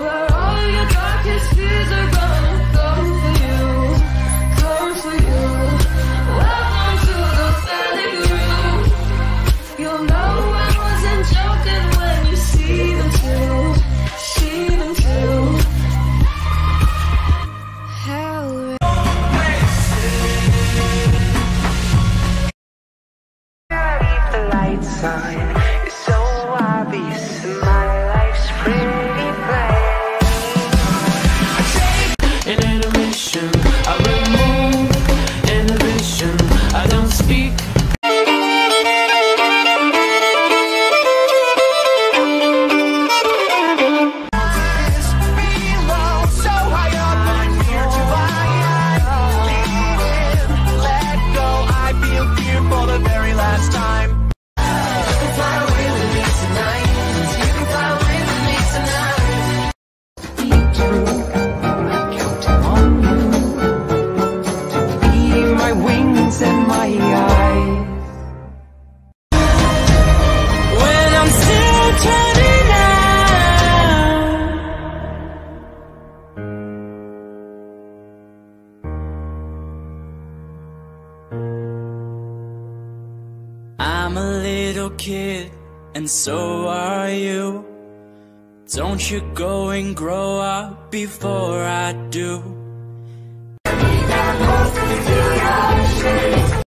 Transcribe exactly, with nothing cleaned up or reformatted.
where all your darkest fears are gonna come for you, come for you. Welcome to the valley room. You'll know I wasn't joking when you see them too, see them too. Hell. The lights on, it's so obvious my life's pretty plain. In intermission, I remove inhibition. I don't speak. And my eyes, When I'm still turning out, I'm a little kid, and so are you. Don't you go and grow up before I do. Closer to your shade.